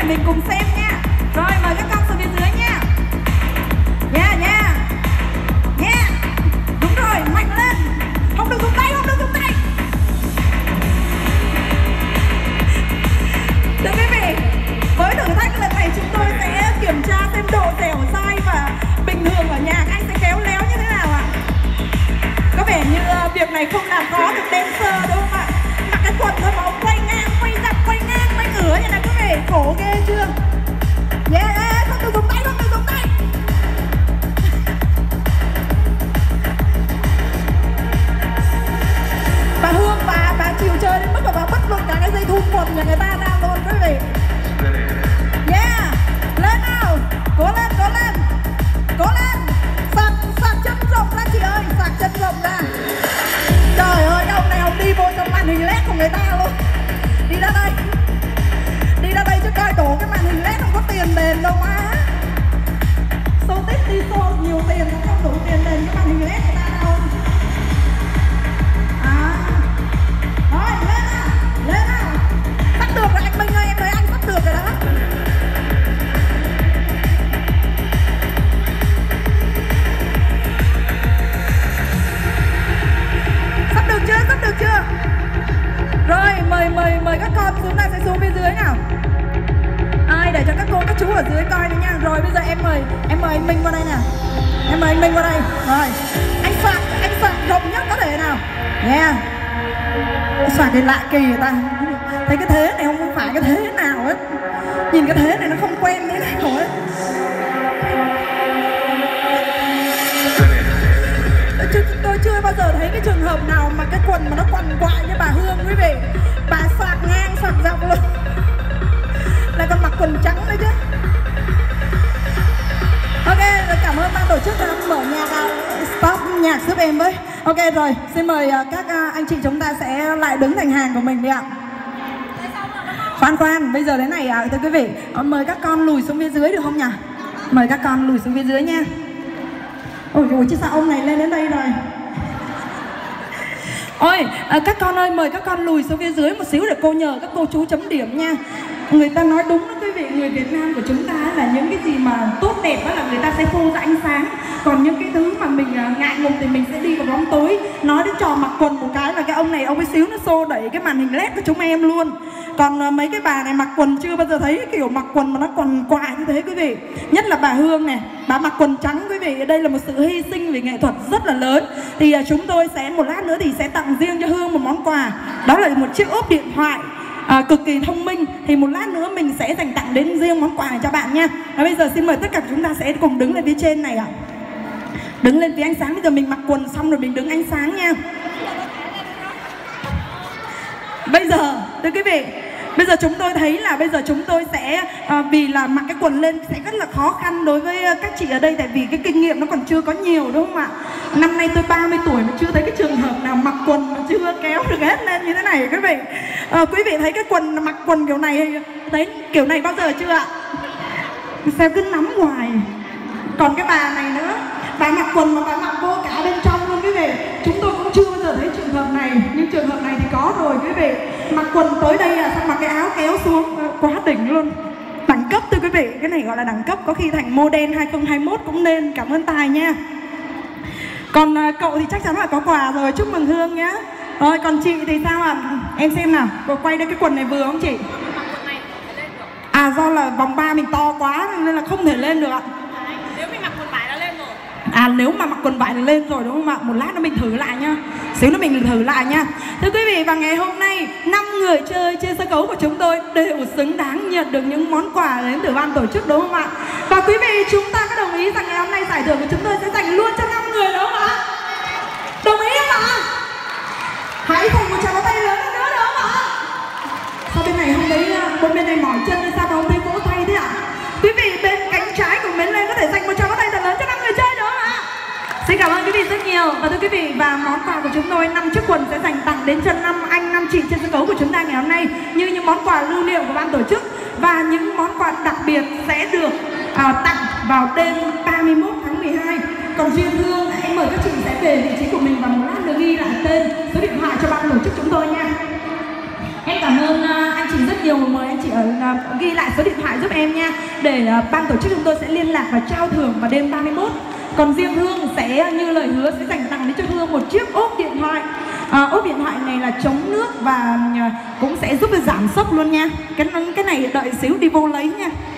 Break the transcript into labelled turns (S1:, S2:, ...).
S1: để mình cùng xem nha. Rồi mời các con xuống phía dưới nha. Nha nha. Nha. Đúng rồi, mạnh lên. Không được dùng tay, không được dùng tay. Thưa quý vị, với thử thách lần này chúng tôi sẽ kiểm tra thêm độ dẻo dai và bình thường ở nhà anh sẽ khéo léo như thế nào ạ? Có vẻ như việc này không làm khó được dancer đúng không ạ? Mặc cái quần thôi mà ông quay ngang, quay dọc, quay ngang, quay ngửa như này quý vị, khổ ghê chưa? Yeah, không được dùng tay, không được dùng tay. Bà Hương, bà chịu chơi đến mức mà bà bắt luôn cả cái dây thun quần nhà người ta ra luôn quý vị. Yeah, lên nào, cố lên, cố lên, cố lên. Sạc chân rộng ra chị ơi, sạc chân rộng ra. Trời ơi, ông này ông đi vô trong màn hình LED của người ta luôn. Đi ra đây, đi ra đây chứ coi đổ cái màn hình LED không có tiền đền đâu má. Show tít đi show nhiều tiền cũng không đủ tiền đền cái màn hình LED người ta đâu. Rồi, lên nào, lên nào. Sắp được rồi anh Minh ơi, em thấy anh sắp được rồi đó. Sắp được chưa, sắp được chưa? Rồi, mời các con xuống đây, sẽ xuống phía dưới nào. Ai để cho các cô, các chú ở dưới coi nữa nha. Rồi bây giờ em mời anh Minh qua đây nè. Em mời anh Minh qua đây. Rồi, anh soạn rộng nhất có thể nào. Yeah. Soạn cái lạ kỳ người ta. Thấy cái thế này không phải cái thế nào hết. Nhìn cái thế này nó không quen thế nào hết. Tôi chưa bao giờ thấy cái trường hợp nào mà cái quần mà nó quằn quại như bà Hương quý vị. Bà soạt ngang soạt dọc luôn. Lại còn mặc quần trắng đấy chứ. Ok, rồi cảm ơn ban tổ chức đã mở nhạc. Stop nhạc giúp em với. Ok rồi, xin mời các anh chị chúng ta sẽ lại đứng thành hàng của mình đi ạ. Khoan, bây giờ thế này thưa quý vị, mời các con lùi xuống phía dưới được không nhỉ? Mời các con lùi xuống phía dưới nha. Ôi dồi, chứ sao ông này lên đến đây rồi. Ôi, các con ơi, mời các con lùi xuống phía dưới một xíu để cô nhờ các cô chú chấm điểm nha. Người ta nói đúng đó quý vị, người Việt Nam của chúng ta là những cái gì mà tốt đẹp đó là người ta sẽ phô ra ánh sáng. Còn những cái thứ mà mình ngại ngùng thì mình sẽ đi vào bóng tối. Nói đến trò mặc quần một cái là cái ông này, ông ấy xíu nó xô đẩy cái màn hình LED của chúng em luôn. Còn mấy cái bà này mặc quần chưa bao giờ thấy cái kiểu mặc quần mà nó quằn quại như thế quý vị. Nhất là bà Hương này, bà mặc quần trắng quý vị. Đây là một sự hy sinh về nghệ thuật rất là lớn. Thì chúng tôi sẽ một lát nữa thì sẽ tặng riêng cho Hương một món quà. Đó là một chiếc ốp điện thoại cực kỳ thông minh. Thì một lát nữa mình sẽ dành tặng đến riêng món quà này cho bạn nha. Và bây giờ xin mời tất cả chúng ta sẽ cùng đứng lên phía trên này ạ. Đứng lên phía ánh sáng. Bây giờ mình mặc quần xong rồi mình đứng ánh sáng nha. Bây giờ, thưa quý vị, bây giờ chúng tôi thấy là bây giờ chúng tôi sẽ vì là mặc cái quần lên sẽ rất là khó khăn đối với các chị ở đây. Tại vì cái kinh nghiệm nó còn chưa có nhiều đúng không ạ? Năm nay tôi 30 tuổi mà chưa thấy cái trường hợp nào mặc quần mà chưa kéo được hết lên như thế này quý vị. Quý vị thấy cái quần mặc quần kiểu này, thấy kiểu này bao giờ chưa ạ? Sao cứ nắm hoài. Còn cái bà này nữa, bà mặc quần mà bà mặc vô cả bên trong luôn quý vị. Chúng tôi cũng chưa bao giờ thấy trường hợp này, nhưng trường hợp này thì có rồi quý vị. Mặc quần tới đây xong mặc cái áo kéo xuống, quá đỉnh luôn. Đẳng cấp thưa quý vị, cái này gọi là đẳng cấp, có khi thành model 2021 cũng nên. Cảm ơn Tài nha. Còn cậu thì chắc chắn là có quà rồi, chúc mừng Hương nhá. Rồi còn chị thì sao ạ? Em xem nào, cô quay đây cái quần này vừa không chị? Do là vòng 3 mình to quá nên là không thể lên được ạ.
S2: Nếu mình mặc quần vải là lên rồi.
S1: Nếu mà mặc quần vải là lên rồi đúng không ạ? Một lát nữa mình thử lại nha. Xíu nữa mình thử lại nha. Thưa quý vị, và ngày hôm nay 5 người chơi trên sân khấu của chúng tôi đều xứng đáng nhận được những món quà đến từ ban tổ chức đúng không ạ? Và quý vị, chúng ta có đồng ý rằng ngày hôm nay giải thưởng của chúng tôi sẽ dành luôn cho 5 người đúng không ạ? Đồng ý không ạ? Hãy cùng một tràng tay lớn nữa đúng không ạ? Sao bên này không thấy, bên này mỏi chân hay sao mà không thấy vỗ tay thế ạ? Quý vị bên cánh trái của mình lên có thể dành một tràng tay thật lớn cho 5 người chơi đúng không ạ? Xin cảm ơn quý vị rất nhiều. Và thưa quý vị, và món quà của chúng tôi 5 chiếc quần sẽ dành tặng đến cho 5 anh 5 chị trên sân khấu của chúng ta ngày hôm nay, như những món quà lưu niệm của ban tổ chức và những món quà đặc biệt sẽ được tặng vào đêm 31 tháng 12. Còn riêng Hương, hãy mời các chị sẽ về vị trí của mình và một lát nữa ghi lại tên, số điện thoại cho ban tổ chức chúng tôi nha. Em cảm ơn anh chị rất nhiều. Mời anh chị ghi lại số điện thoại giúp em nha, để ban tổ chức chúng tôi sẽ liên lạc và trao thưởng vào đêm 31. Còn riêng Hương sẽ như lời hứa sẽ dành tặng đến cho Hương một chiếc ốp điện thoại. Ốp điện thoại này là chống nước và cũng sẽ giúp giảm sốc luôn nha. Cái này đợi xíu đi vô lấy nha.